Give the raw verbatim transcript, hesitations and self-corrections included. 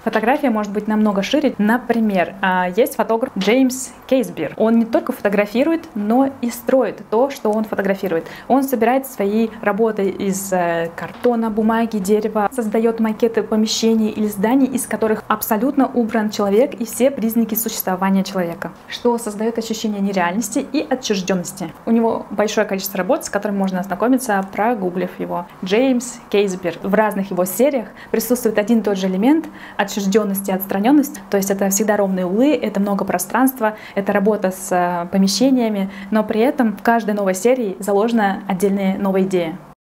Фотография может быть намного шире. Например, есть фотограф Джеймс Кейсбир. Он не только фотографирует, но и строит то, что он фотографирует. Он собирает свои работы из картона, бумаги, дерева, создает макеты помещений или зданий, из которых абсолютно убран человек и все признаки существования человека, что создает ощущение нереальности и отчужденности. У него большое количество работ, с которыми можно ознакомиться, прогуглив его. Джеймс Кейсбир. В разных его сериях присутствует один и тот же элемент — отчужденность и отстраненность. То есть это всегда ровные углы, это много пространства, это работа с помещениями, но при этом в каждой новой серии заложена отдельная новая идея.